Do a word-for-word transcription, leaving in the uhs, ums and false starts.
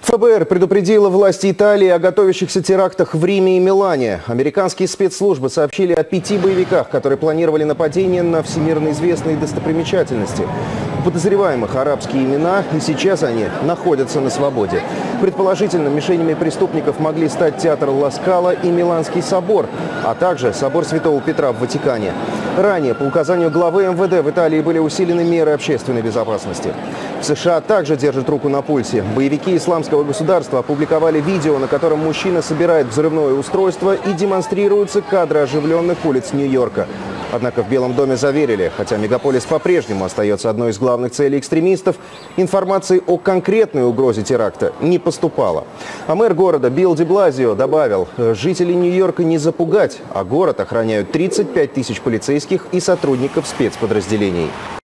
эф бэ эр предупредила власти Италии о готовящихся терактах в Риме и Милане. Американские спецслужбы сообщили о пяти боевиках, которые планировали нападение на всемирно известные достопримечательности. У подозреваемых арабские имена, и сейчас они находятся на свободе. Предположительно, мишенями преступников могли стать театр Ла Скала и Миланский собор, а также собор Святого Петра в Ватикане. Ранее, по указанию главы эм вэ дэ, в Италии были усилены меры общественной безопасности. В США также держат руку на пульсе. Боевики исламского государства опубликовали видео, на котором мужчина собирает взрывное устройство и демонстрируются кадры оживленных улиц Нью-Йорка. Однако в Белом доме заверили, хотя мегаполис по-прежнему остается одной из главных целей экстремистов, информации о конкретной угрозе теракта не поступало. А мэр города Билл де Блазио добавил, жителей Нью-Йорка не запугать, а город охраняют тридцать пять тысяч полицейских и сотрудников спецподразделений.